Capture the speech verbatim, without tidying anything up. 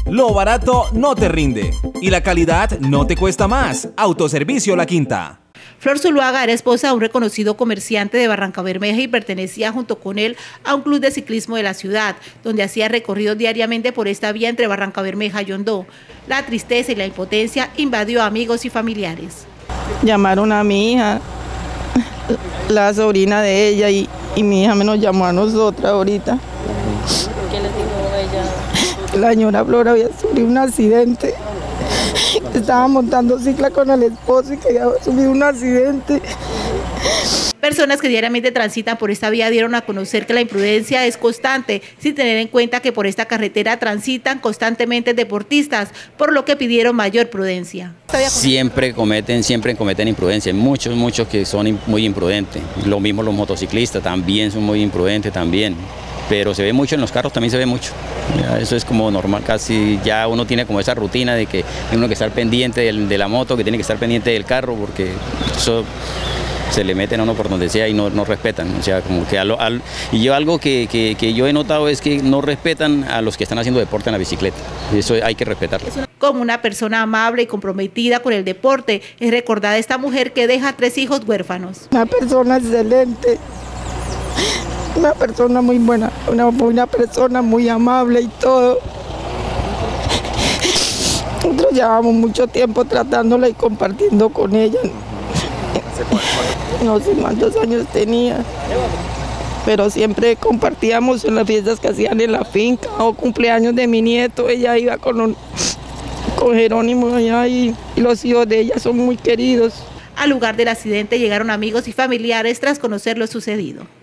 Lo barato no te rinde y la calidad no te cuesta más. Autoservicio La Quinta. Flor Zuluaga era esposa de un reconocido comerciante de Barrancabermeja y pertenecía junto con él a un club de ciclismo de la ciudad, donde hacía recorridos diariamente por esta vía entre Barrancabermeja y Yondó. La tristeza y la impotencia invadió a amigos y familiares. Llamaron a mi hija, la sobrina de ella, y, y mi hija me nos llamó a nosotras ahorita. ¿Qué les dijo ella? La señora Flor había sufrido un accidente. Estaba montando cicla con el esposo y que había sufrido un accidente. Personas que diariamente transitan por esta vía dieron a conocer que la imprudencia es constante, sin tener en cuenta que por esta carretera transitan constantemente deportistas, por lo que pidieron mayor prudencia. Siempre cometen, siempre cometen imprudencia, muchos, muchos que son muy imprudentes. Lo mismo los motociclistas también son muy imprudentes también. Pero se ve mucho en los carros, también se ve mucho. Ya, eso es como normal, casi ya uno tiene como esa rutina de que tiene uno que estar pendiente del, de la moto, que tiene que estar pendiente del carro, porque eso se le meten a uno por donde sea y no, no respetan. O sea, como que a lo, al, y yo algo que, que, que yo he notado es que no respetan a los que están haciendo deporte en la bicicleta. Eso hay que respetarlo. Como una persona amable y comprometida con el deporte, es recordada esta mujer que deja tres hijos huérfanos. Una persona excelente. Una persona muy buena, una buena persona, muy amable y todo. Nosotros llevamos mucho tiempo tratándola y compartiendo con ella. No sé cuántos años tenía, pero siempre compartíamos en las fiestas que hacían en la finca o cumpleaños de mi nieto. Ella iba con, un, con Jerónimo allá y, y los hijos de ella son muy queridos. Al lugar del accidente llegaron amigos y familiares tras conocer lo sucedido.